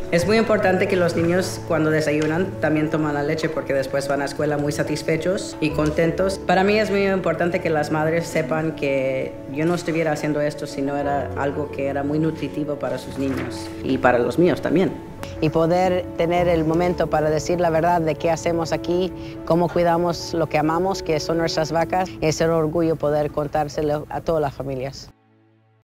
Es muy importante que los niños cuando desayunan también toman la leche porque después van a escuela muy satisfechos y contentos. Para mí es muy importante que las madres sepan que yo no estuviera haciendo esto si no era algo que era muy nutritivo para sus niños y para los míos también. Y poder tener el momento para decir la verdad de qué hacemos aquí, cómo cuidamos lo que amamos, que son nuestras vacas, es un orgullo poder contárselo a todas las familias.